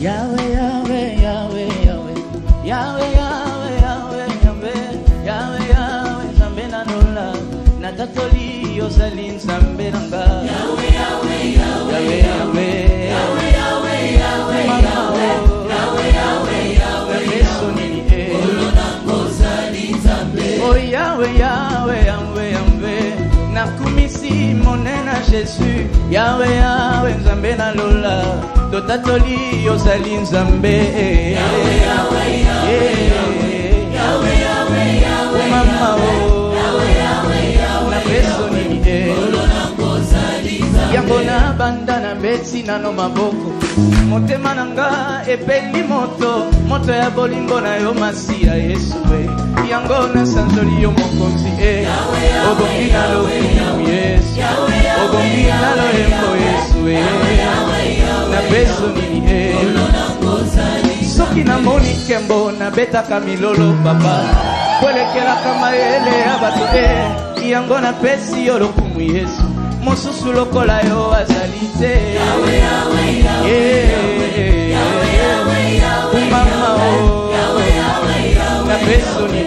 Yahweh, Yahweh, Yahweh, Yahweh, Yahweh, Yahweh, Yahweh, Yahweh, Yahweh, Yahweh, Nzambe na nola, na tatoli ozali Nzambe nanga. Yahweh, Yahweh, Yahweh, Yahweh, Yahweh, Yahweh, Yahweh, Yahweh, Yahweh, Yahweh, Yesoni ozali Nzambe. Oh Yahweh, Yahweh, Yahweh, Yahweh, nakumisi monena Jésus. Yahweh, Yahweh, Nzambe na lola, totatoli ozali Nzambe. Yahweh, Yahweh, Yahweh, Yahweh, Yahweh, Yahweh, mama o Yahweh, Yahweh, Yahweh, pesoni yango na banda na beti na no maboko motema nanga epeli moto moto ya bolingo na yo masia Yesu yango na sanzoli yo mokonzi obongi na lo Yesu obongi na lo Yesu na pesoni soki na moni kembo na betaka milolo papa kwelekela kama ele ya bato yango na pesi yo lokumu Yesu mosusu lokola yo azali te Yahweh, Yahweh, Yahweh, Yahweh, Yahweh, mama o Yahweh, Yahweh, Yahweh, na pesoni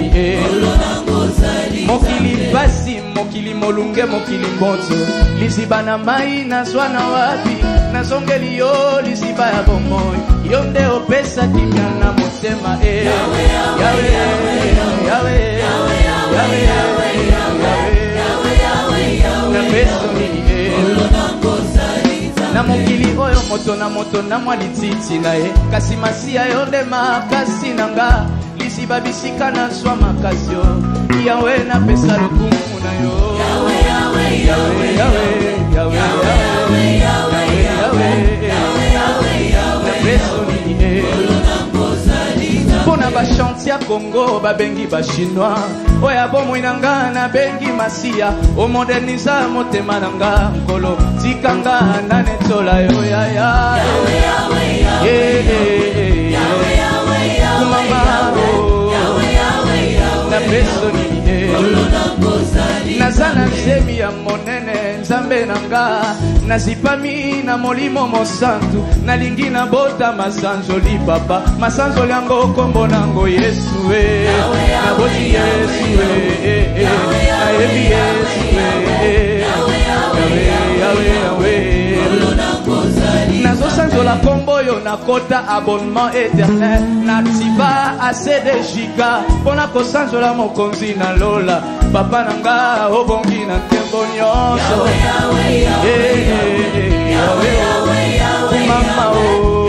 mokili pasi mokili molunge mokili mboto liziba na mai na zwana wapi nazongeli yo liziba ya bomoi yo nde opesa kimia na motema Yahweh, Yahweh, Yahweh, Yahweh, na pesoni na mokili oyo moto na mwa lititi na ye kasi masia yo nde makasi nanga lisiba bisika na zwa makasi yo Yawe na pesa lokumu na yo Yawe, Yawe, Yawe, Yawe, Yawe, na pesoni pona ba chantier Congo ba bengi ba chinois oya bomoi nanga na bengi masia o moderniza motema nanga nkolo tikanga na netola yo ya Yawe, Yawe, Yawe, Yawe, kumama Yawe, Yawe, na pesoni nazana zemi ya monene Nzambe nanga nazipami na molimo mosantu nalingi na bota masanzoli papa masanzoli yango kombo nango Yesu na boti Yesu nayebi Yesu nazosanzola kombo yo nakota abonnement éternel nativa assez de giga pona kosanzola mokonzi na lola papa nanga obongi na ntembo nyonso mama o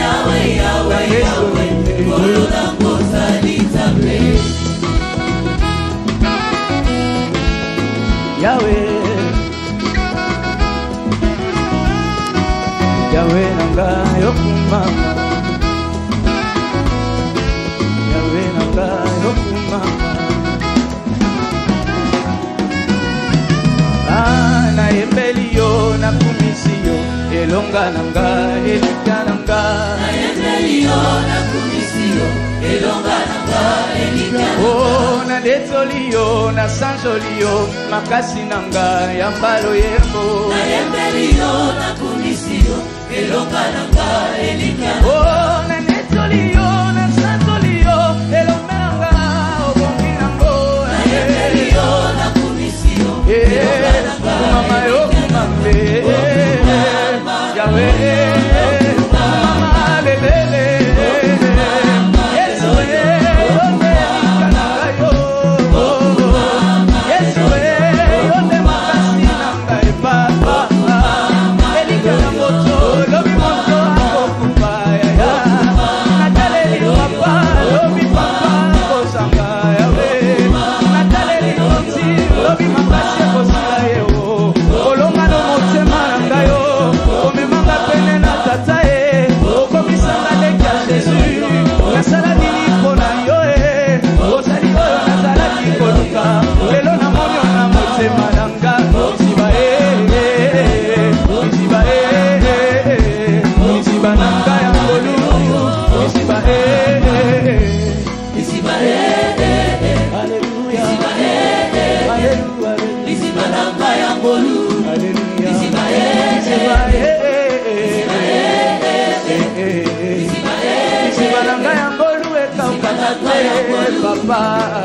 Yahweh, Yahweh nanga yokumama Yahweh nanga yokumama na yembeli yo na kumisi yo elonga nanga elika nanga na yembeli yo na kumisi yo elonga nanga elika oh na detoli yo na sanjoli yo makasi nanga ya mbalo yembo na yembeli yo na kumisi yo elonga nanga elika oh na detoli yo na sanjoli yo elonga nanga obongi nango na yembeli yo na kumisi yo elonga nanga mama yo kumambe Yahweh mama lelele Yesu Yesu yonde makasi nanga epapa elika na moto lobi moto akokupa nataleli papa lobi papa kosanga Yahweh nataleli konzi lobi makasi kosila yeo olonga no motema nanga yo omemanga pene na tata okomisanga ndenge ya Jésus nasala nini mpona yo ozali oyo nazalaki koluka lelo na moni na motema nanga liziba liziba nanga ya ngolu liziba Alleluia Alleluia liziba nanga ya ngolu Alleluia liziba papa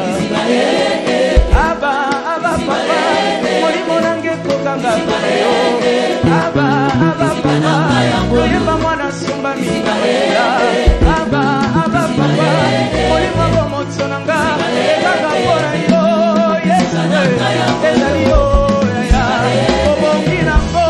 Aba papa molimo nange kokanga yo Aba papa koyeba mwana sumba minga Aba papa molimo bomotso nanga ekaka pona yo Yesu ezali yo ya obongi nango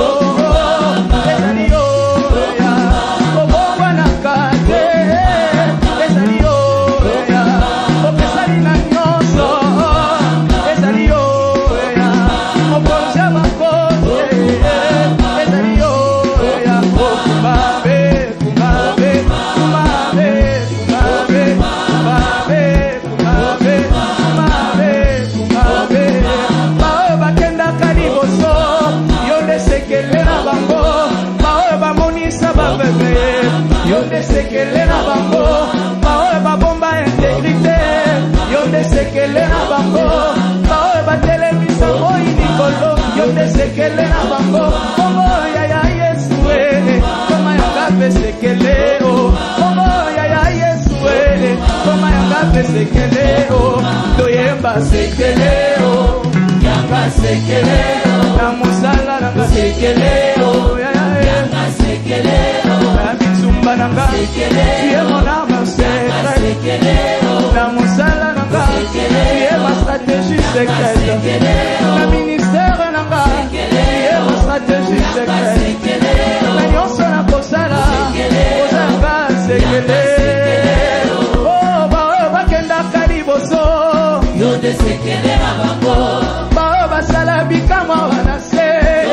ezali yo ya obongwa na kate ezali yo ya opesali na nyonso ezali yo ya okonza bakote ezali yo ya kumbabe kumbabe kumbabe kumbabe kumbabe kumbabe kumbabe kumbabe baoyo bakendaka liboso yo nde sekele na bango baoyo bamonisa baveve yo nde sekele na bango baoyo babomba integrité yo nde sekele na bango baoyo batelemisa moi likolo yo nde sekele na bango kongo yaya yesu koma yanga mpe sekele o kongo yaya yesu koma yanga mpe sekele o toyemba sekele o yanga sekele na mosala nanga sekele o yanga sekele na bitumba nanga tuye mon âme secrète na mosala nanga tuye ma stratégie secrète na ministère nanga tuye ma stratégie secrète na nyonso na kosala kozanga sekele oh baoyo bakendaka liboso yo nde sekele na bango baoyo basala bikamwa wana se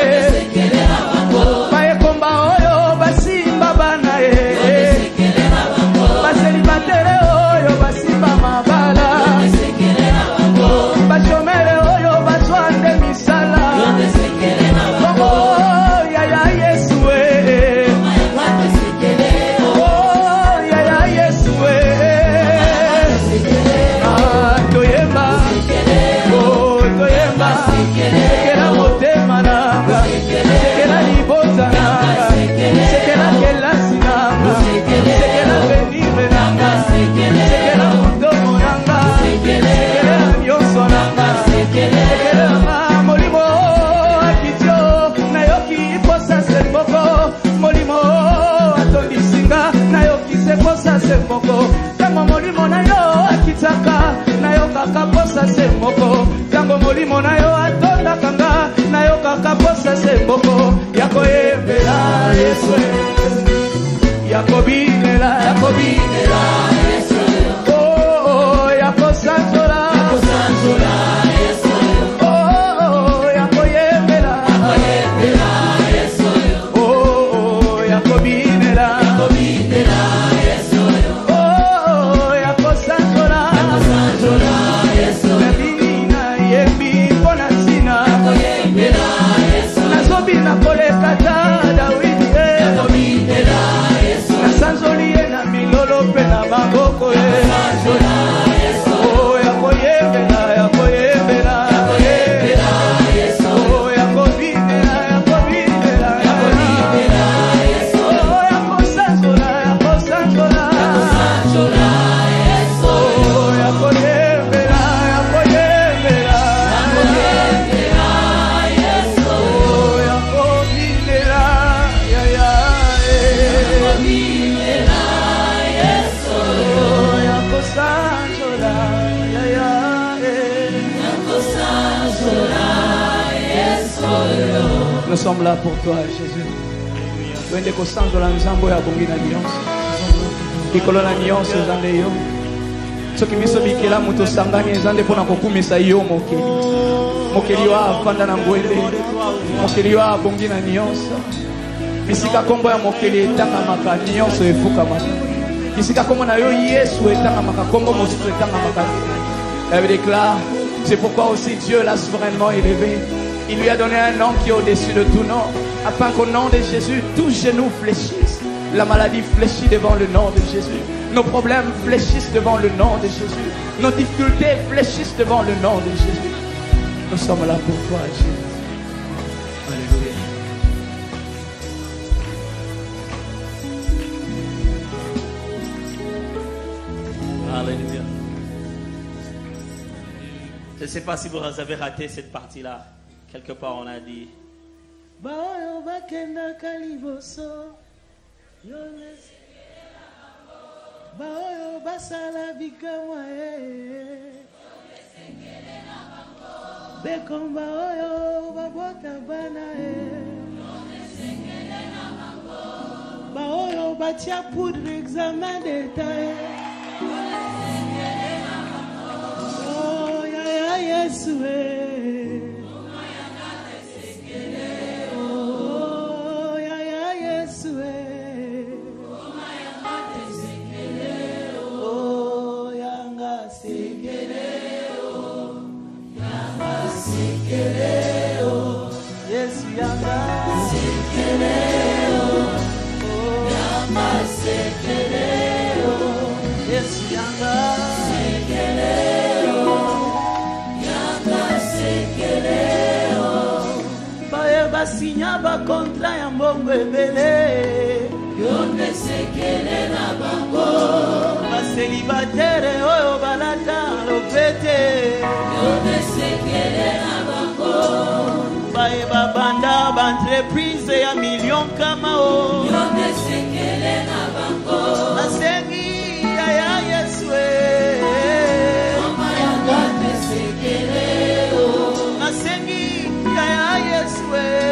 bayekomba oyo basimba bana ye baselibatere oyo basimba mabala bashomere oyo bazwande misala kongo yaya yesu oh yaya yesu toyemba oh toyemba sekela motema nanga sekela libota nanga sekela kelasi nanga sekela venire nanga sekela mudomo nanga sekela nyonso nanga sekela molimo akitio nayoki posa semboko molimo atondisinga nayoki seposa semboko tango molimo nayo akitaka nayokaka posa semboko tango molimo nayo atondakanga nayokaka posa semboko yakoyembela yesu yakobinela yesu oh yakosanzola yesu oh yakoyembela yesu oh yakobinela yesu oh yakosanzola yesu nabina yembi pona sina nazobina kolekata dawidi nasanzoli ye na milolo mpe na maboko ye oh yakoyembela yakoyembela oh yakobinela oh yakosanzola oh yakoyembela oh yakobinela yaya oh yakosanzola yaya nous sommes là pour toi Jésus wende kosanzola nzambo ya bongi na nyonso likolo na nyonso eza nde yo soki biso bikelamu tosangani eza nde mpona kokumisa yo mokeli yo afanda na ngwele mokeli yo abongi na nyonso bisika kombo ya mokeli etangamaka nyonso efukamaka bisika kombo na yo yesu etangamaka kombo mosusu etangamaka elle déclare c'est pourquoi aussi Dieu l'a souverainement élevé. Il lui a donné un nom qui est au-dessus de tout nom, afin qu'au nom de Jésus, tous genoux fléchissent. La maladie fléchit devant le nom de Jésus. Nos problèmes fléchissent devant le nom de Jésus. Nos difficultés fléchissent devant le nom de Jésus. Nous sommes là pour toi, Jésus. Alléluia. Alléluia. Je ne sais pas si vous avez raté cette partie-là. Quelque part, on a dit. Baoyo batia poudre examen d'état. Oh ya ya Yesu oh ya ya Yesu oh yanga sekele oh Yesu yanga sekele Yesu yanga sekeleo baye basinya bakontra ya mbongo ebele yonde sekele na bango baselibatere oyo balata lopete yonde sekele na bango baye babanda baentreprise ya million kama o yonde sekele na bango basengi ya Yesu omayanga sekeleo basengi ya Yesu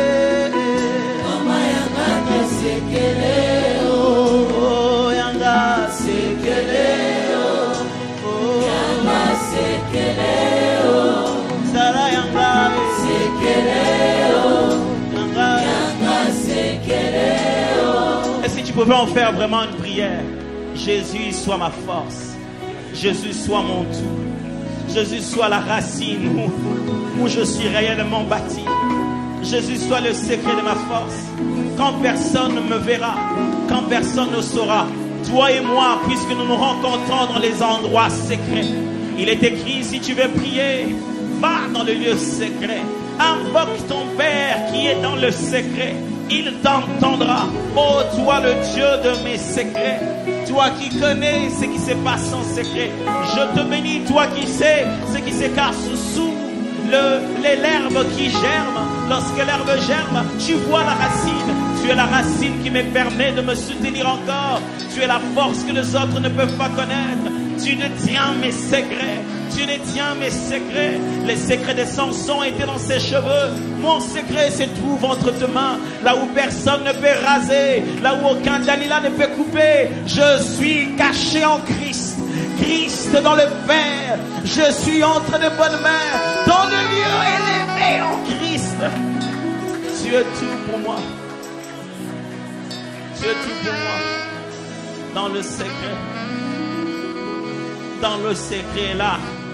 omayanga sekeleo oh yanga sekeleo oh yanga sekeleo sara yanga sekeleo yanga sekeleo. Est-ce que tu pouvais en faire vraiment une prière? Jésus soit ma force, Jésus soit mon tout, Jésus soit la racine où je suis réellement bâti, Jésus soit le secret de ma force. Quand personne ne me verra, quand personne ne saura, toi et moi, puisque nous nous rencontrons dans les endroits secrets. Il est écrit, si tu veux prier, va dans le lieu secret, invoque ton Père qui est dans le secret, il t'entendra. Oh toi le Dieu de mes secrets, toi qui connais ce qui se passe en secret, je te bénis, toi qui sais ce qui se cache sous l'herbe qui germe. Lorsque l'herbe germe, tu vois la racine. Tu es la racine qui me permet de me soutenir encore. Tu es la force que les autres ne peuvent pas connaître. Tu détiens mes secrets. Tu détiens mes secrets. Les secrets de Samson étaient dans ses cheveux. Mon secret se trouve entre tes mains. Là où personne ne peut raser. Là où aucun Dalila ne peut couper. Je suis caché en Christ. Christ dans le Père. Je suis entre de bonnes mains. Dans le lieu élevé en Christ. Tu es tout pour moi. Tu es tout pour moi. Dans le secret. Dans le secret là.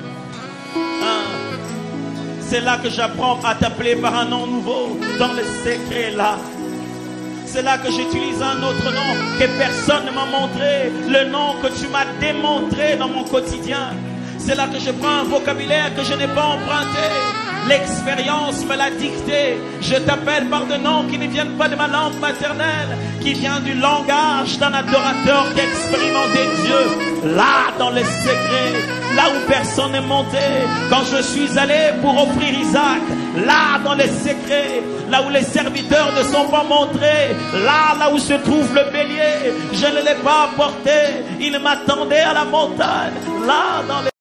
C'est là que j'apprends à t'appeler par un nom nouveau. Dans le secret là. C'est là que j'utilise un autre nom que personne ne m'a montré. Le nom que tu m'as démontré dans mon quotidien. C'est là que je prends un vocabulaire que je n'ai pas emprunté. L'expérience me l'a dicté. Je t'appelle par des noms qui ne viennent pas de ma langue maternelle, qui vient du langage d'un adorateur qui a expérimenté Dieu. Là, dans les secrets, là où personne n'est monté, quand je suis allé pour offrir Isaac, là, dans les secrets, là où les serviteurs ne sont pas montrés, là où se trouve le bélier, je ne l'ai pas apporté, il m'attendait à la montagne, là, dans les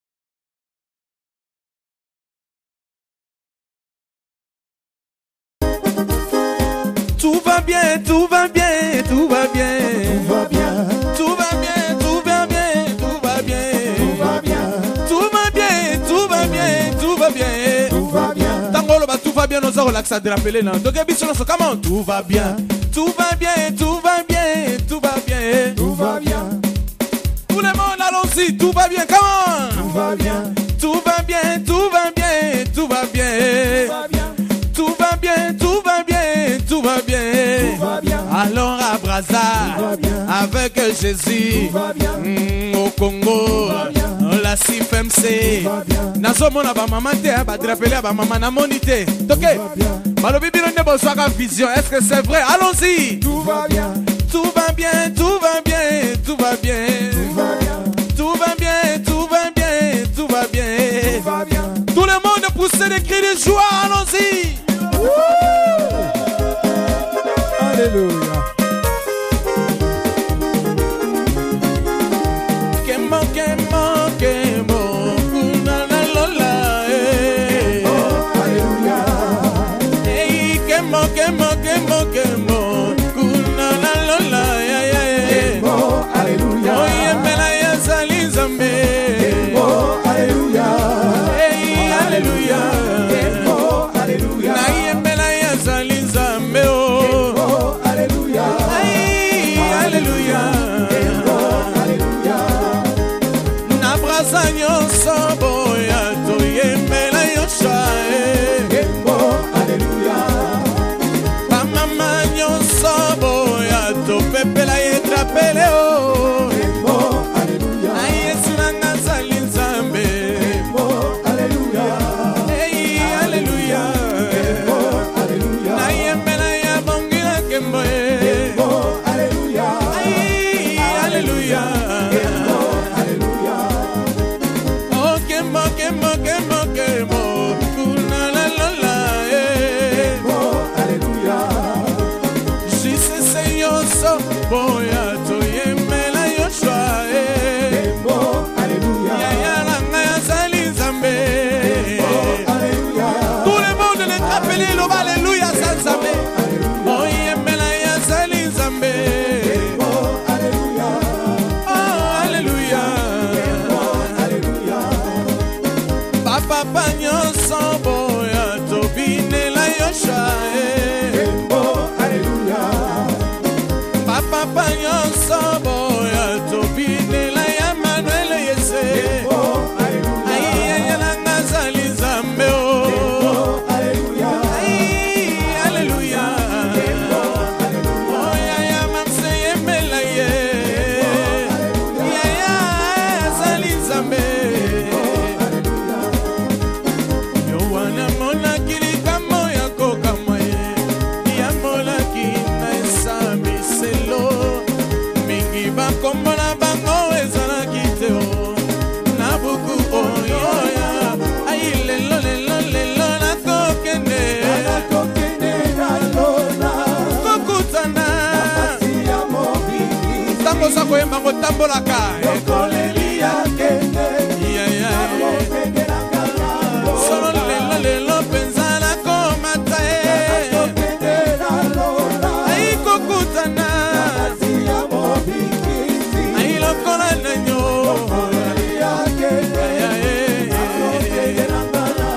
tout va bien, tout va bien, tout va bien, Tout va bien, tout va bien, tout va bien, tout va bien, tout va bien, tout va bien, tout va bien, tout va bien, tout va bien, Tangolo ba tout va bien, nous allons l'accès de rappeler là. Donc comment tout va bien, tout va bien, tout va bien, tout va bien, tout va bien, tout le monde allons-y, tout va bien, comment tout va bien, tout va bien, tout va bien, tout va bien, tout va bien, tout va bien, tout va bien, tout va bien, tout va bien, allons à Brazza Tout va bien. avec Jésus tout va bien, au Congo va bien. la CFMC Tout va bien. nazomona ba maman te ba drapeler ba maman na monité OK va bien. balobi bino ne bozwaka vision, est-ce que c'est vrai? Allons-y. tout va bien, Tout va bien, tout va bien, tout va bien, tout va bien, tout va bien, tout va bien, tout va bien, tout va bien, monde des cris de joie, allons-y. Alléluia. Kemo, kemo, kemo, kunana lola, Oh, alléluia. Hey, kemo, kemo, kemo, kemo, kunana lola, Oh, alléluia. Oye, mela ya zali zambe. Oh, alléluia. Hey, alléluia. Oh, alléluia. Na ye mela ya zali zambe, oh. Oh, alléluia. Hey, alléluia. Oh, alléluia. Na brasa nyonso boya toyembela yosha, Oh, alléluia. bamama nyonso boya topepela ye trapele, oh. Oh, alléluia. Na Yesu nanga zali nzambe. Oh, alléluia. Hey, alléluia. Oh, alléluia. Na yembela ya bongila kembo, Oh, alléluia. Hey, alléluia. Oh, alléluia. Oh, kembo, kembo, kembo, kembo, kunana lola, Oh, alléluia. jisese yonso boya toyembela yoshua, Oh, alléluia. yaya nanga yazali nzambe. Oh, alléluia. Tout le monde les appelé le alléluia sans nzambe. Oyembela yazali nzambe. Oh, alléluia. Oh, alléluia. Oh, alléluia. Papa nyonso boya tobinela yoshua, Oh, alléluia. papa nyonso boya tobinela ya Manuel Yese. Oh, alléluia. Ayeyelanga zali nzambe, oh. Oh, alléluia. Ay, alléluia. Oh, yaya mamse yembela ye. Yaya azali nzambe. Yo wana monaki likambo ya kokamwa ye. Ya molaki na esamiselo. Mingi bakombola bango ezalaki te, oh. Na buku oyo ya. Ay, lelo, lelo, lelo nakokende. Nakokende na lola. Kokutana. Pasi ya mobiki. Ntango oza koyemba kotambolaka. Kolelia kende. Yaya. Nakokende na ngala. Solo lelo lelo mpenza nakomata ye. Nakokende na lola. Ai kokutana. Pasi ya mobiki. Ai lokola na nyo. Kolelia kende. Nakokende na ngala.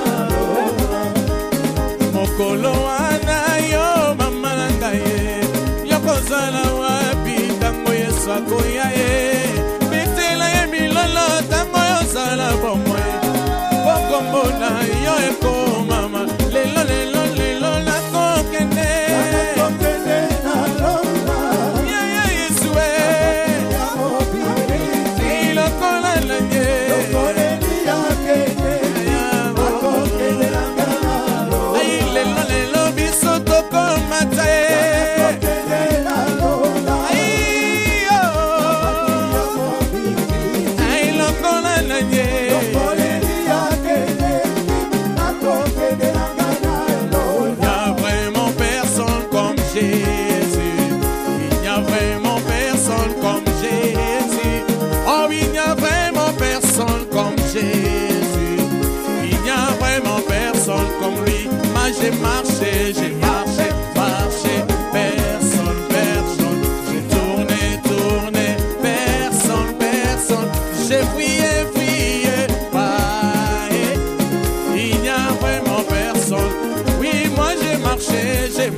Mokolo wana yo mama na ngai ye. Yo kozala wapi ntango Yesu akoya ye. Betela ye milolo ntango yozala bomoi. Bokombona yo ekomama. Lelo lelo lelo nakokende. Nakokende na lola. Yaya Yesu e. Ya mobiki. Ilokola na nye. Kolelia kende. Nakokende na ngala. Ai lelo lelo biso tokomata ye. Nakokende na lola. Ai oh. Ai lokola na nye. Kolelia kende. Nakokende na ngala. Il n'y a vraiment personne comme Jésus. Il n'y a vraiment personne comme Jésus. Oh, il n'y a vraiment personne comme Jésus. Il n'y a vraiment personne comme lui. Moi j'ai marché, marché. Personne, personne. J'ai tourné, tourné. Personne, personne. J'ai fouillé, pareil. Il n'y a vraiment personne. Oui, moi j'ai marché.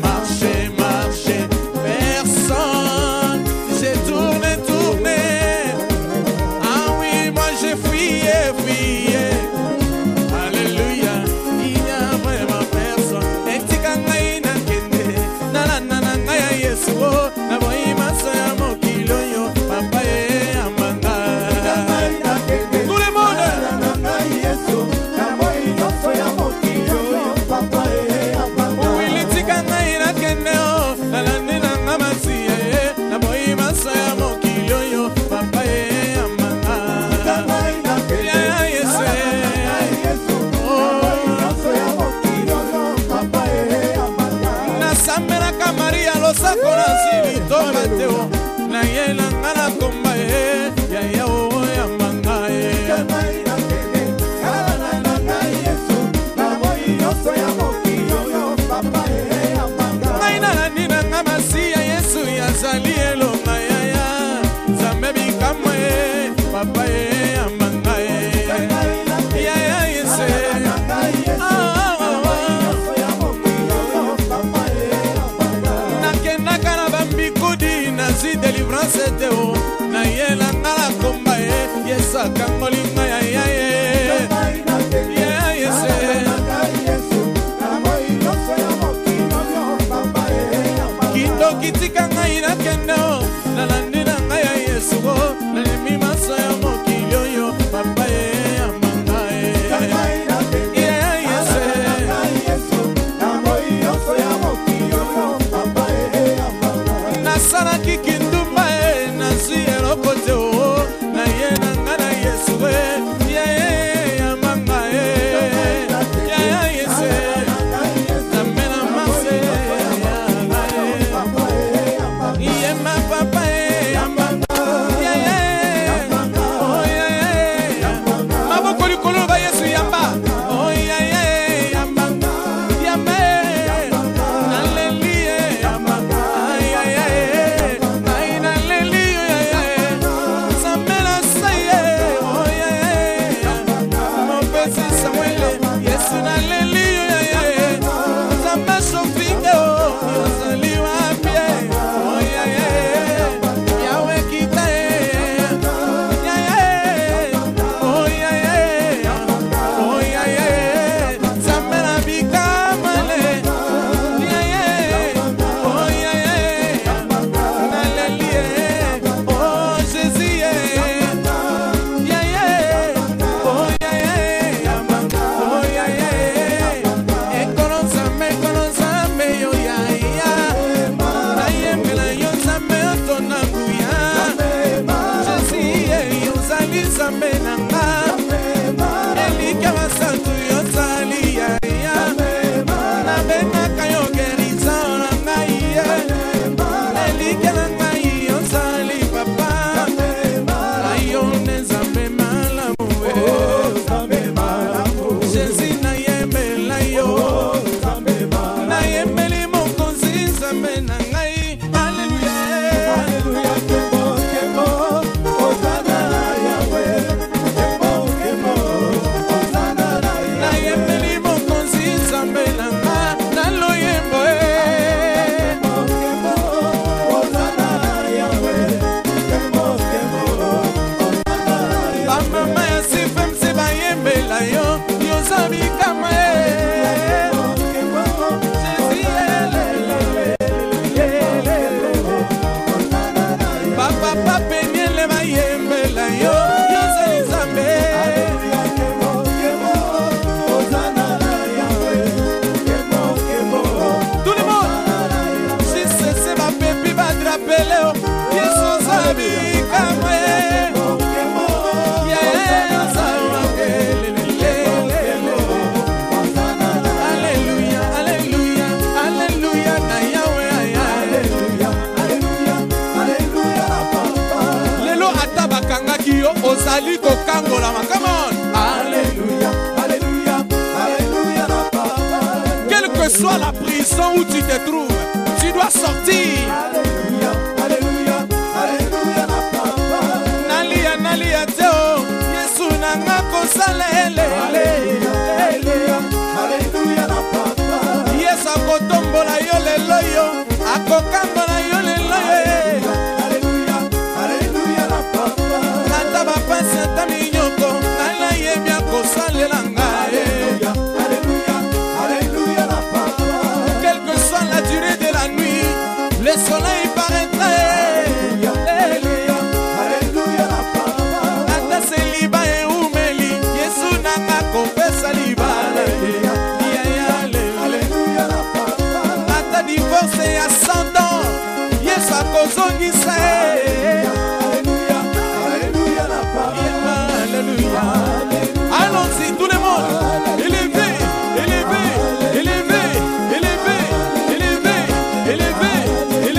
Personne. J'ai tourné. Ah oui, moi j'ai fouillé. Alléluia. Il n'y a vraiment personne. Et tu na kende. Na Yesu. Na boy maso ya mokilo yo. Papa ye amanga. Tout le monde. Oui, les tika na losako na sili tonga te o na ye na nga na komba ye ya ya o ya manga ye ngai na nina nga masiya Yesu yazali elonga ya ya Nzambe bikamwa ye papa ye ya manga ye ya ya Yesu nakendaka na bambikudi nazi délivrance te o na ye na nga na komba ye Yesu akangolinga ya ya ye ya Yesu kitika ngai nakende o nalandi na ngai ya Yesu o nalemi maso ya mokili oyo papa ye ya manga ye ya Yesu nasalaki kindumba ye nazwi eloko te o na ye na ngai na Yesu ya ya manga ye ya Yesu namena mase ma papa maboko likolo ba Yesu yamba ozali kokangola ma come on alléluia alléluia alléluia quelle que soit la prison où tu te trouves tu dois sortir alléluia alléluia alléluia nalia nalia teo Yesu nanga kosalele alléluia alléluia Yesu akotombola yo lelo yo akokambola yo lelo yo quelle que soit la durée de la nuit, le soleil paraîtrait. Ata seliba e umeli, Yesu nanga confessa liba. Ata divorce ya 100 ans, Yesu akozongisa. Allons-y, tout le monde. Élevez, élevez, élevez, élevez, élevez, élevez,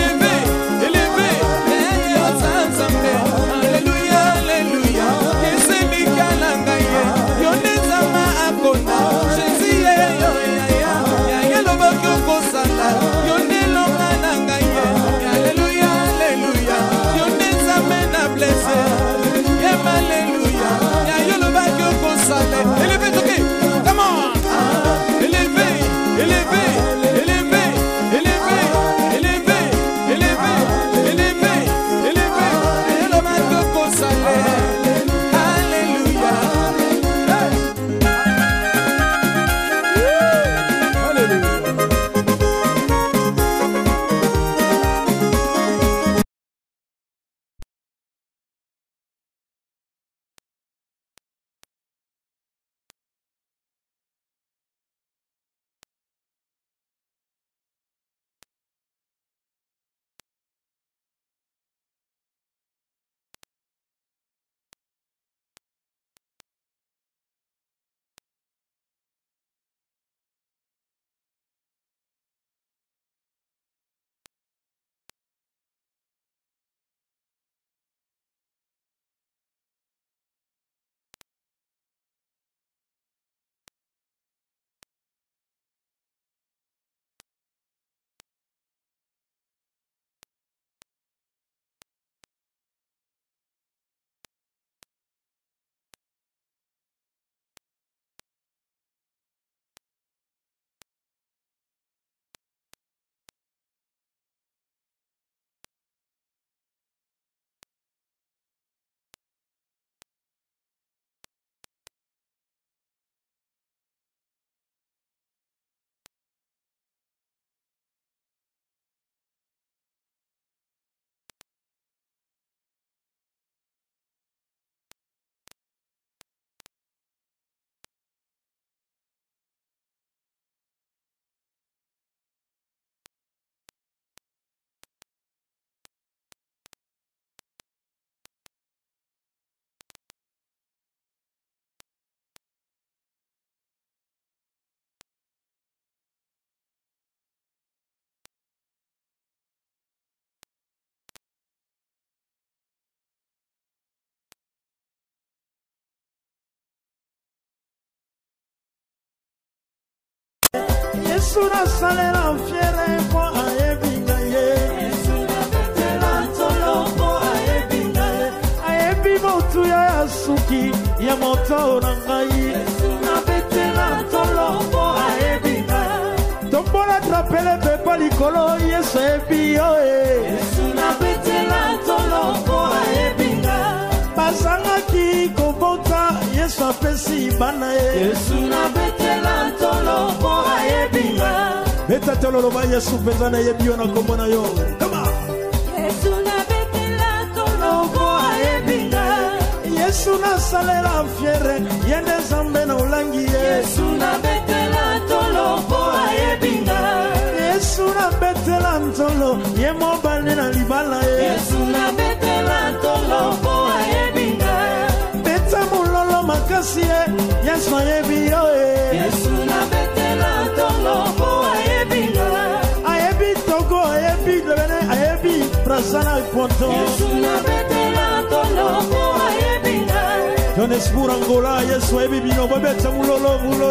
Yesu nasalela fiere po ayebinga ye. Yesu nabetela tolo po ayebinga ye. Ayebi motu ya suki ya moto nangai. Yesu nabetela tolo po ayebinga. Tombola trapele pepa likolo Yesu ebi yo e. Yesu nabetela tolo po ayebinga. Basanga ki kobota Yesu apesi bana e. Yesu nabetela tolo po ayebinga. Beta tolo lo ba Yesu pezana yebi yo na komona yo. Come on. Yesu nabetela tolo po ayebinga. Yesu nasalela fiere yende zambe na ulangi ye. Yesu nabetela tolo po ayebinga. Yesu nabetela tolo ye mobali na libala ye. Yesu nabetela tolo po ayebinga. Beta mulolo makasi ye Yesu ayebi yo e. Yesu nabetela tolo po ayebinga. Ayebi Togo ayebi Lebene ayebi Brasana Ponto. Yesu nabetela tolo po ayebinga. Johannesburg Angola Yesu ayebi bino beta mulolo.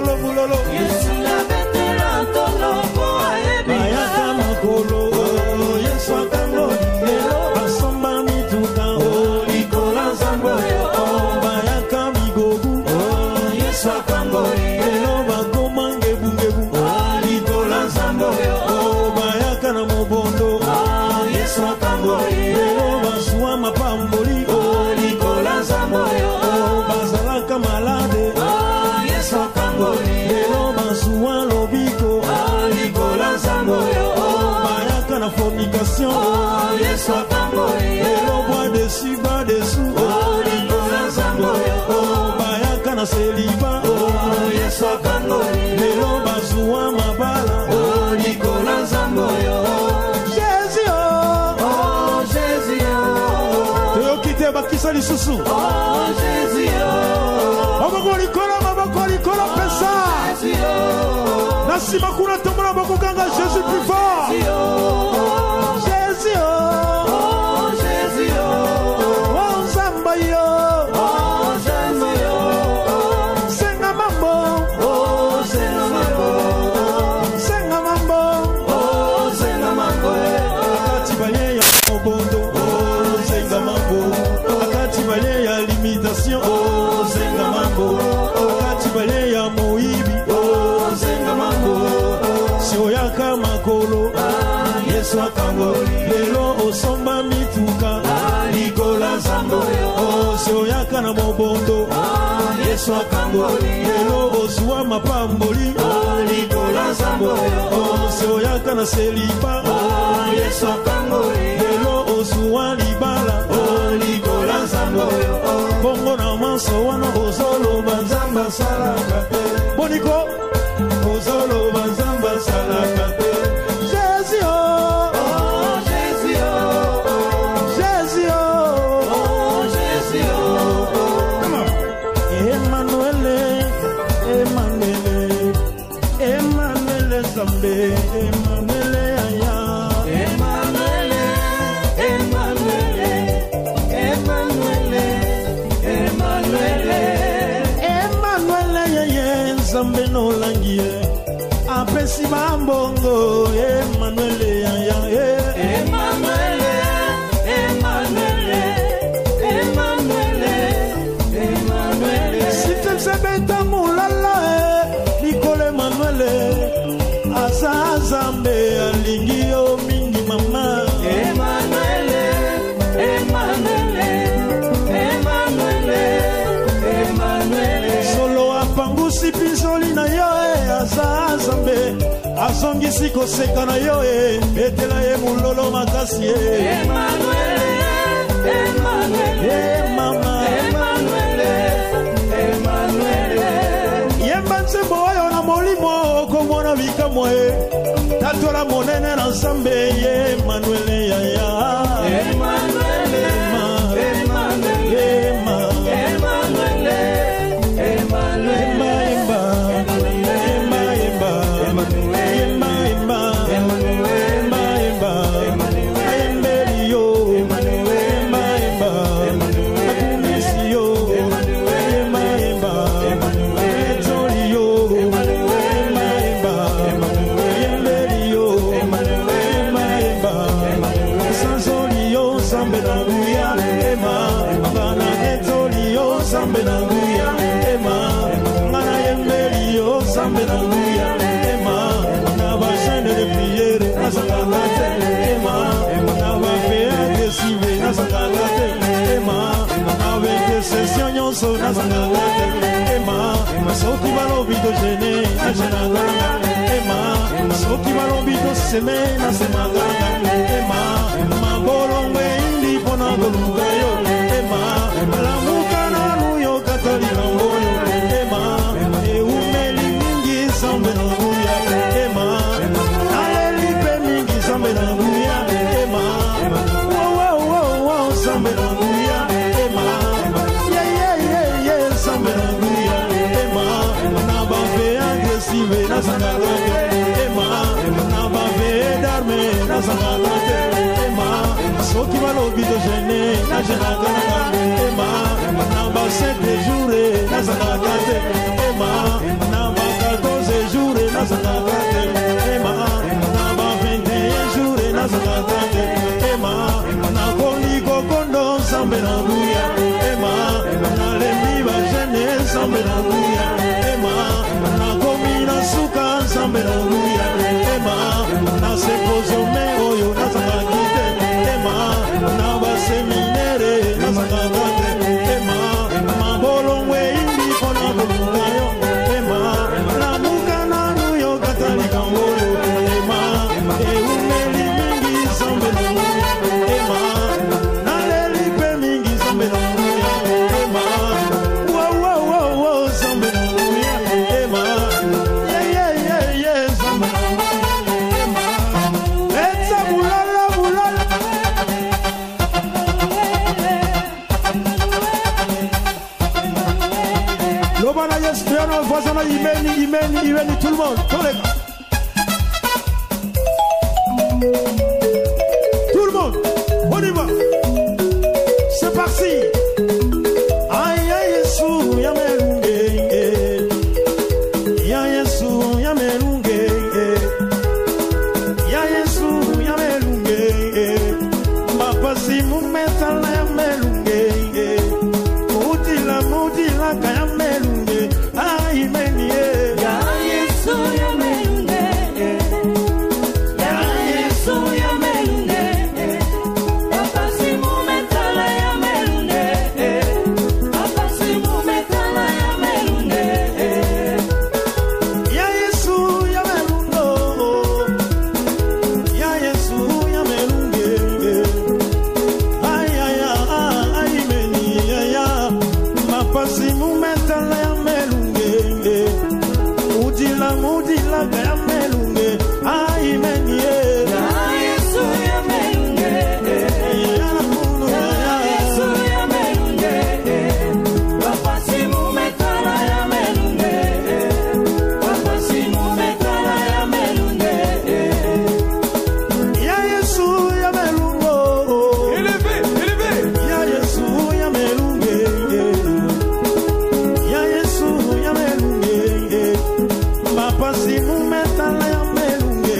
Yesu nabetela tolo po ayebinga. Ayaka makolo Yesu akango lelo asomba mituka likola zambo yo. Bayaka migogu Yesu akango lelo bakomange bungebu likola zambo yo. Bayaka na mobondo Yesu akango lelo baswa mapamboli likola zambo yo. Bazalaka malade Yesu akango lelo baswa lobiko likola zambo yo. Bayaka na fornication Yesu akango lelo bois dessus bas dessous likola zambo yo. Bayaka na celiba Yesu akango lelo baswa mabala likola zambo yo. Jésus oh Jésus oh toyokite bakisa lisusu oh Jésus oh maboko likolo pesa Jésus oh nasima kuna tombola bakokanga Jésus plus fort Jésus oh Jésus oh oh Zamba yo oh Jésus oh senga mambo oh senga mambo senga mambo oh senga mambo akati banye ya obondo oh senga mambo akati banye ya limitation oh senga mambo akati banye ya moibi oh senga mambo sioyaka makolo Yesu akango lelo osomba mituka likola zambo oh sioyaka na mobondo Yesu akango lelo oswa mapamboli likola zambo oh sioyaka na selipa Yesu akango lelo oswa libala likola zambo bongo na manso wana ozolo banzamba salaka boniko ozolo banzamba salaka Jésus oh Jésus oh Jésus oh Jésus oh Emmanuel Zambe Emmanuel aya Emmanuel yeye Zambe no langie apesi bambongo Emmanuel aya Emmanuel Sitem sebeta mulala Nicole Emmanuel Asa Zambe alingi yo mingi mama Emmanuel Solo apangusi pinzoli na yo Asa Zambe azongisi koseka na yo etela ye mulolo makasi Emmanuel mama yemba nzembo oyo na molimo komona bikamwa tatola monene na Nzambe ye Emmanuel yaya na nguya ema ngana etoli yo sambe na nguya ema ngana yembeli yo sambe na nguya ema na ba chaîne de prière na sangate ema na ba fea de sive na sangate ema na ba de session nyonso na sangate ema soki balobi to gene na sangate ema soki balobi to seme na semanganga ema mabolongwe indi pona koluka yo ema lamuka na nuyo katolika ngoyo ema eumeli mingi sambe na nguya ema aleli pe mingi sambe na nguya ema wow sambe na nguya ema yeah sambe na nguya ema na ba fe agressive na sangate ema na ba fe d'arme na sangate ema soki balobi to gene na jenagana ema na ba 7 jours na sangate ema na ba 14 jours na sangate ema na ba 21 jours na sangate ema na koliko kondo sambe na nguya ema na lembi ba gene sambe na nguya ema na komina suka sambe na nguya ema na sekozo me oyo na sangate ema na ba seminere na sangate ema mabolongwe indi pona koluka yo ema na muka na nuyo katolika ngoyo ema eumeli mingi sambe na nguya ema na leli pe mingi sambe na nguya ema wow sambe na nguya ema yeah sambe na nguya ema etsa bulala lobana yes piano voisana imeni tout le monde tout le monde on y va c'est parti aïe Yesu ya melunge ya Yesu ya melunge ya Yesu ya melunge mapasi mumetala ya melunge mudila kaya melunge aimeni ya Yesu ya melunge ya Yesu ya melunge mapasi mumetala ya melunge mapasi mumetala ya melunge ya Yesu ya melungo ya Yesu ya melunge aimeni ya mapasi mumetala ya melunge mudila kaya melunge aimeni ya Yesu ya melunge ya Yesu ya melunge mapasi mumetala ya melunge mapasi mumetala ya melunge ya Yesu ya melungo élevé ya Yesu ya melunge ya Yesu ya melunge mapasi mumetala ya melunge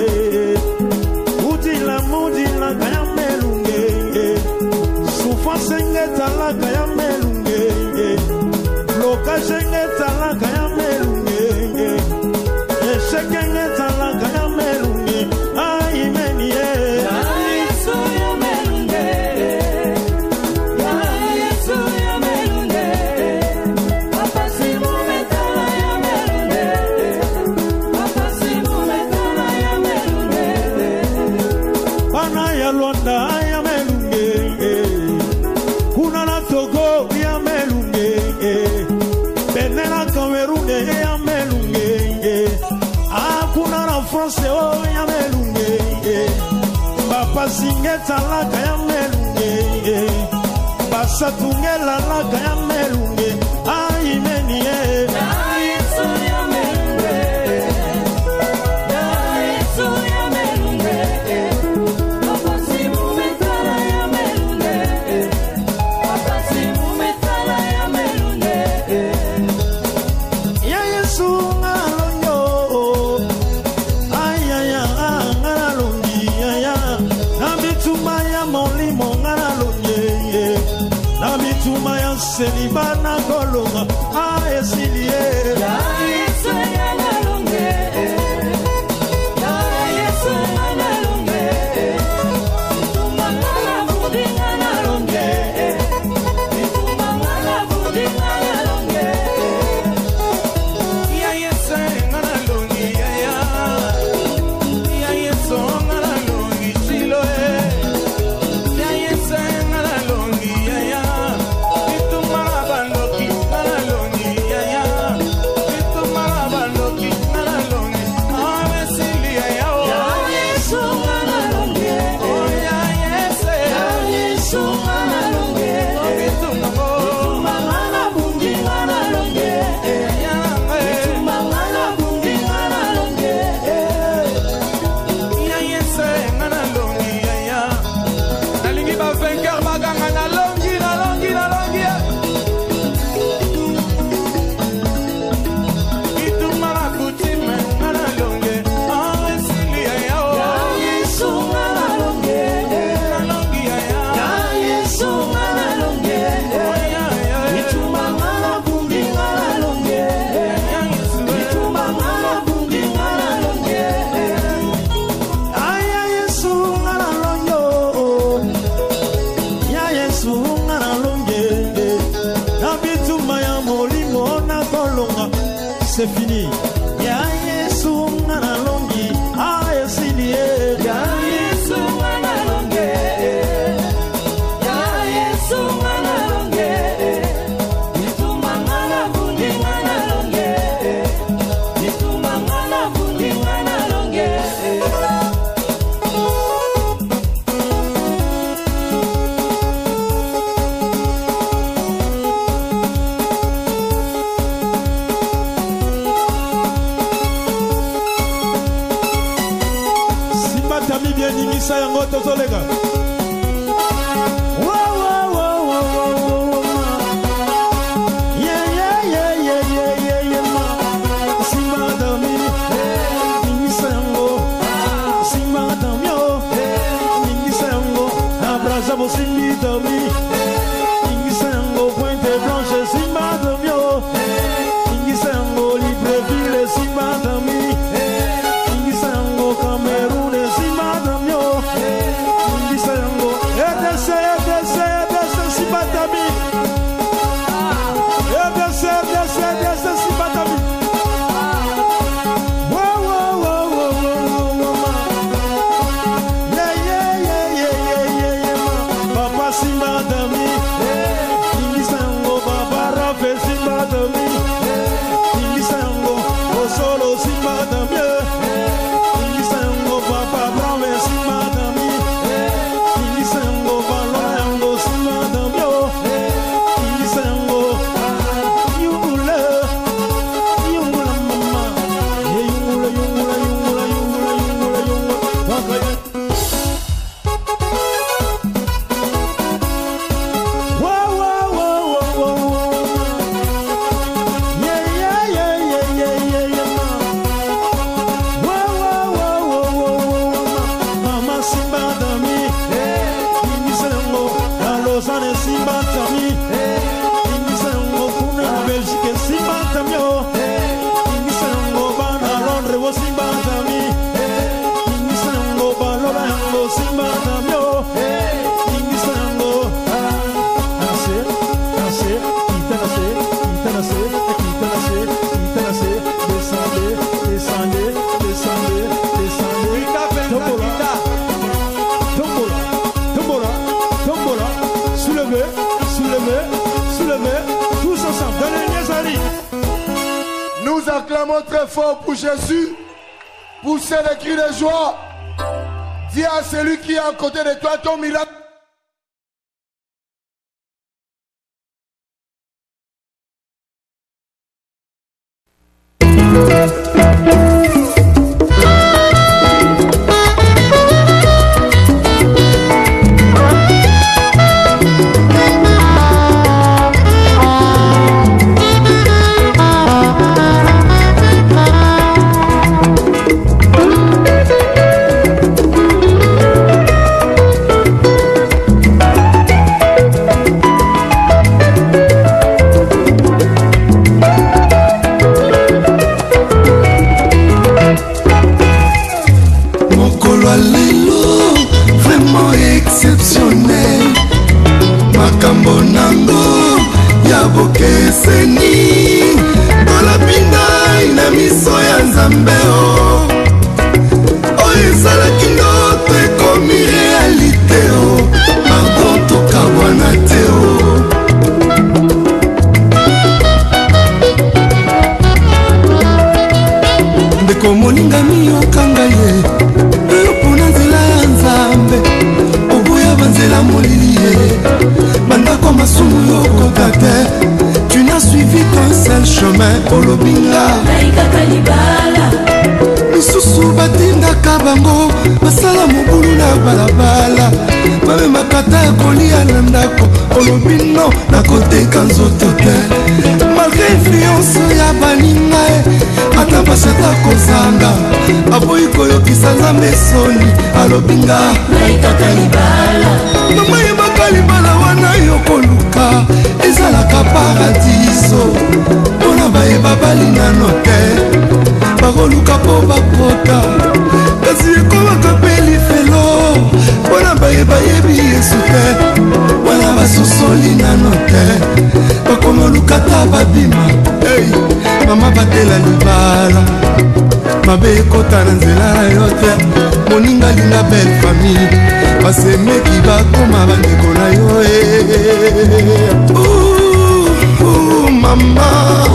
mudila kaya melunge souffrance ngetala kaya melunge blocage ngetala kaya melunge échec ngetala kaya melunge aimeni ya Yesu ya melunge ya Yesu ya melunge mapasi mumetala ya melunge mapasi mumetala ya melunge bana ya Luanda ya melunge kuna na Togo ya melunge Benin na Cameroun ya melunge kuna na France ya melunge bapasi ngetala kaya melunge basatungela kaya melunge aimeni ya Yesu ya melunge ya Yesu ya melunge mapasi mumetala ya melunge mapasi mumetala ya melunge ya Yesu ngalonyo ngalongi ya na bituma ya molimo ngalonye Selibana kolonga esilie ya Yesu nalonge ya Yesu nalonge tumangala budinga nalonge tumangala budinga nalonge ya Yesu nalonge ya Yesu nalonge chilo ya Yesu nalonge ya itumarabaloki nalonge ya itumarabaloki nalonge amesilia ya Yesu nalonge ya Yesu nalonge tumangala budinga nalonge tumangala budinga nalonge ya Yesu nalonge ya nalingi ba vainqueur baganga nalongi itumara kutime nalonge amesilia ya Yesu nalonge nalongi ya Yesu nalonge tumangala budinga nalonge tumangala budinga nalonge aya Yesu ngalonyo ya Yesu ngalonge nabituma ya molimo na kolonga c'est fini ya Yesu ngalongi esilie ya Yesu nalonge ya Yesu nalonge tumangala budinga nalonge tumangala budinga nalonge Simba tami bien nimisa yango tozolega Simba dami, Ingisango Pointe Blanche, Simba dami, Ingisango Libreville, Simba dami, Ingisango Cameroun, Simba dami, Ingisango EDC, Simba dami, EDC, Simba dami. Nous acclamons très fort pour Jésus. Poussez les cris de joie. Dis à celui qui est à côté de toi, ton miracle. mokolo ya lelo vraiment exceptionnel makambo nango ya bokeseni tolapingai na miso ya nzambe oyo ezalaki ndoto ekomi realite pardon tokabwana te ndeko molingami yokanga ye oyo mpona nzela ya nzambe oboya banzela molili ye bandako masumu yokota te tu n'as suivi qu'un seul chemin olobinga lisusu batindaka bango basala mobulu na balabala bamemaka ya kolia na ndako olobi no nakoteka nzoto te malgré influence ya baninga ata basata kozanga aboyi koyokisa nzambe soni alobinga mama yebaka libala wana yokoluka ezalaka paradiso mpona bayeba balinano te bakoluka mpo bakota kasi ekomaka mpe lifelo mpona bayebayebi yesu te wana basosoli nano te bakomoluka ta babima mama batela libala mabe ekota na nzela na yo te moninga linga belle famille basemeki bakoma bandeko na yo mama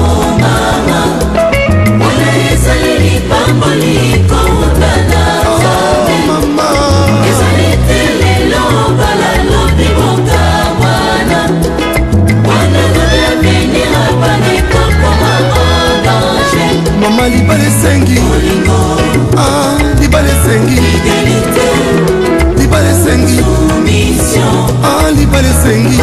mama libala esengi libala esengi libala esengi libala esengi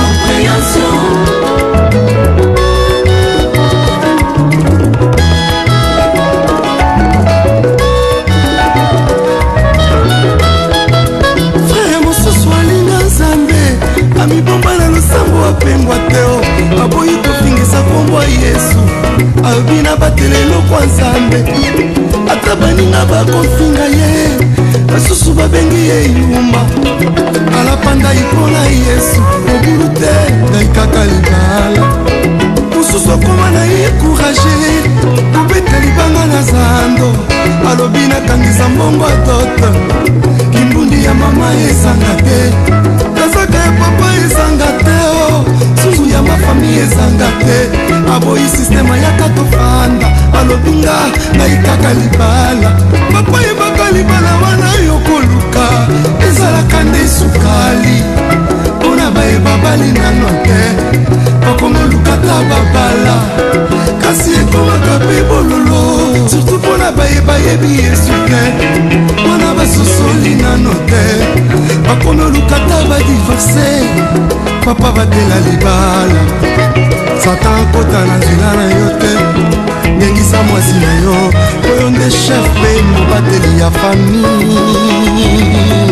frère mosusu alinga nzambe amibomba na losambo apengwa teo aboyi kofingisa kombo ya yesu abina batelelo kwa nzambe ata baninga bakofinga ye basusu babengi ye yuma alapanda ipona yesu mobulu te ngai kaka libala mosusu akoma na ye kourage kobeta libanga na zando alobi nakangisa mbongo adote kimbundi ya mama ezanga te kazaka ya papa ezanga te susu ya mafami ezanga te aboyi sistema yaka tofanda alobinga ngai kaka libala papa yebaka libala wana yokoluka ezalaka nde sukali mpona bayeba balinano te bakomoluka ta babala kasi ekomaka mpe bololo surtout mpona bayebayebi yesu te mpona basosoli nano te bakomoluka ta badivorce papa batela libala satan akota na nzela na yo te ngengisa mwasi na yo oyo nde chef mpe mobateli ya famille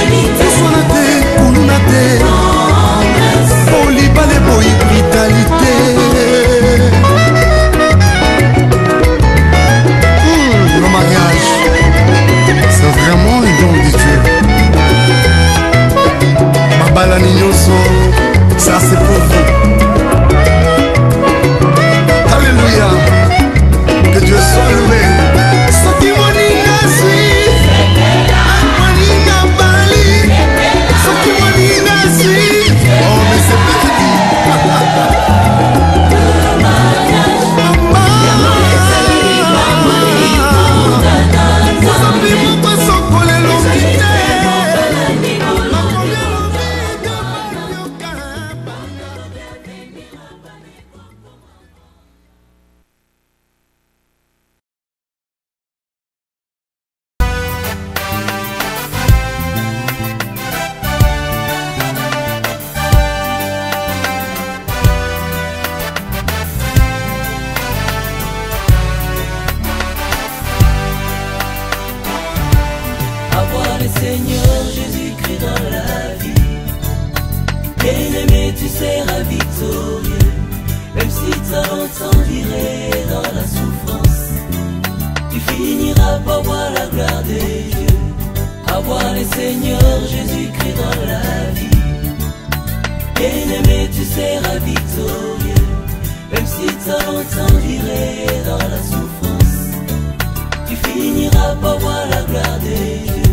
Fosona te kuluna te olibale boyi brutalité longtemps vivre dans la souffrance, tu finiras par voir la gloire de Dieu, avoir le Seigneur Jésus-Christ dans la vie. Bien-aimé, tu seras victorieux, même si tu as longtemps vivre dans la souffrance, tu finiras par voir la gloire de Dieu.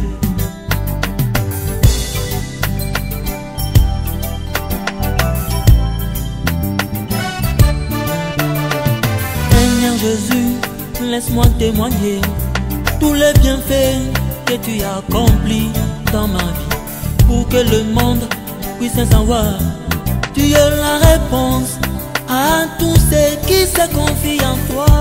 Seigneur Jésus, laisse-moi témoigner tous les bienfaits que tu as accomplis dans ma vie, pour que le monde puisse savoir. Tu es la réponse à tous ceux qui se confient en toi.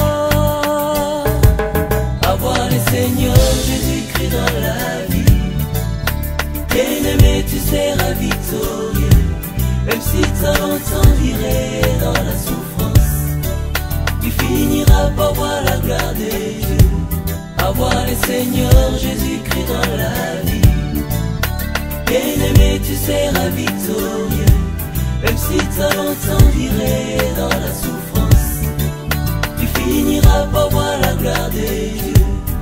Avoir le Seigneur Jésus-Christ dans la vie, bien-aimé, tu seras victorieux, même si tu as longtemps viré dans la souffrance, tu finiras par voir la gloire de Dieu. Avoir le Seigneur Jésus-Christ dans la vie, bien-aimé, tu seras victorieux, même si tu as longtemps viré dans la souffrance, tu finiras par voir la gloire de Dieu.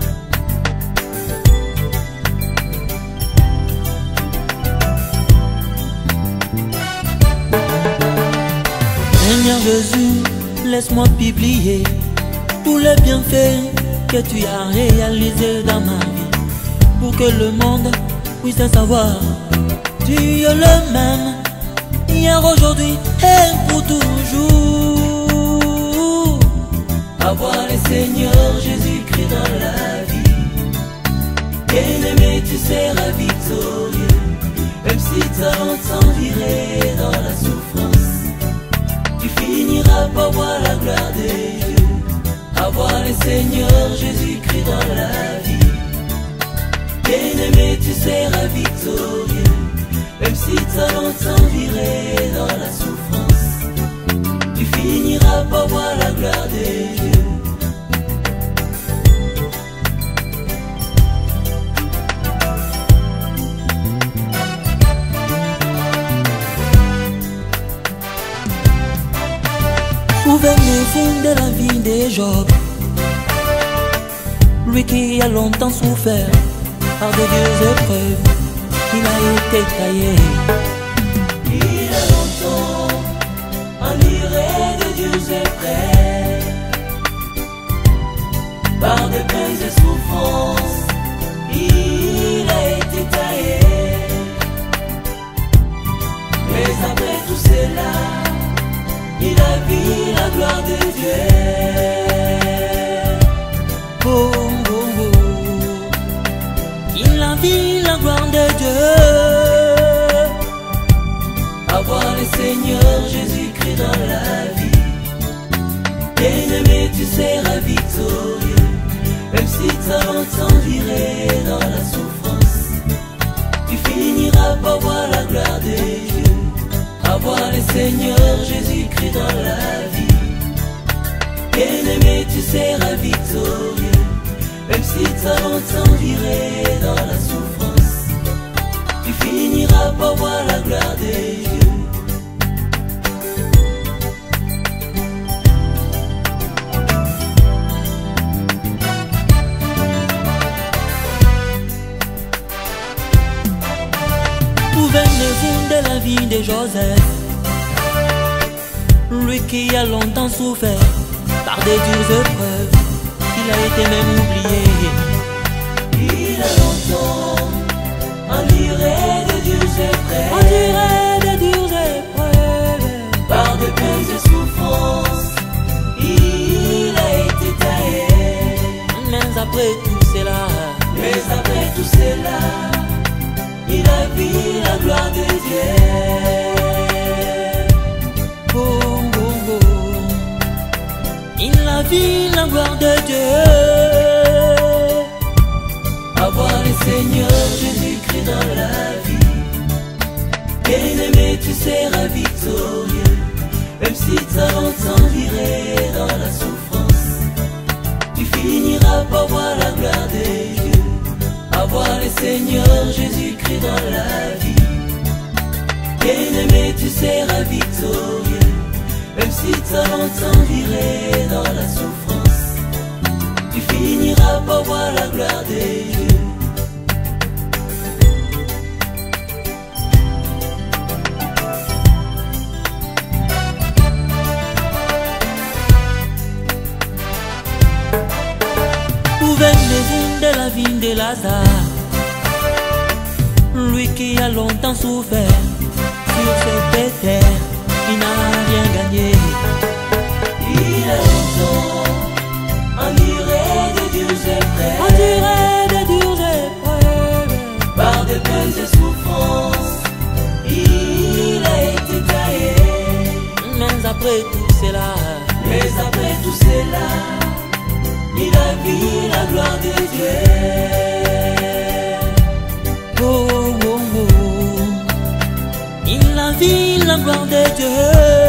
Seigneur Jésus, laisse-moi publier tous les bienfaits que tu as réalisés dans ma vie, pour que le monde puisse savoir. Tu es le même, hier, aujourd'hui et pour toujours. Avoir le Seigneur Jésus-Christ dans la vie, bien-aimé, tu seras victorieux, même si tu as longtemps viré dans la souffrance, tu finiras par voir la gloire de Dieu. Avoir le Seigneur Jésus-Christ dans la vie, bien-aimé, tu seras victorieux, même si tu as longtemps viré dans la souffrance, tu finiras par voir la gloire de Dieu. Souvenez-vous de la vie de Job, lui qui a longtemps souffert par de dures épreuves, il a été taillé. Il a longtemps enduré de dures épreuves, par de peines et souffrances, il a été taillé. Mais après tout cela, il a vu la gloire de Dieu. Oh, oh, oh. Il a vu la gloire de Dieu. Avoir le Seigneur Jésus-Christ dans la vie, bien-aimé, tu seras victorieux, même si tu as longtemps viré dans la souffrance, tu finiras par voir la gloire de Dieu. Avoir le Seigneur Jésus-Christ dans la vie, bien-aimé, tu seras victorieux, même si tu as longtemps viré dans la souffrance, tu finiras par voir la gloire de Dieu. Souvenez-vous de la vie de Joseph, lui qui a longtemps souffert par des dures épreuves, il a été même oublié. Il a longtemps enduré de dures épreuves, par des peines et souffrances, il a été taillé. Mais après tout cela, il a vu la gloire de Dieu. Oh, oh, oh. Il a vu la gloire de Dieu. Avoir le Seigneur Jésus-Christ dans la vie, bien-aimé, tu seras victorieux, même si tu as longtemps viré dans la souffrance, tu finiras par voir la gloire de Dieu. Avoir le Seigneur Jésus-Christ dans la vie, bien-aimé, tu seras victorieux, même si t'as longtemps viré dans la souffrance, tu finiras par voir la gloire de Dieu. De la vie de Lazare, lui qui a longtemps souffert sur cette terre, il n'a rien gagné. Il a longtemps enduré de dures épreuves, par de belles souffrances, il a été taillé. Mais après tout cela, il a vu la gloire de Dieu. Oh, oh, oh, oh. Il a vu la gloire de Dieu.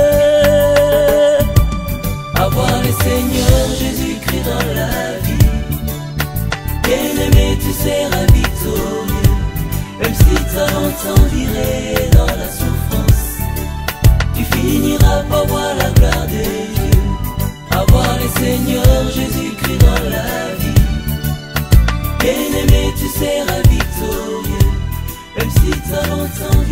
Avoir le Seigneur Jésus-Christ dans la vie, bien-aimé, tu seras victorieux. Même si tu as longtemps viré dans la souffrance, tu finiras par voir la gloire de Dieu. Avoir le Seigneur Jésus-Christ dans la vie, bien-aimé, tu seras victorieux. Même si tu as longtemps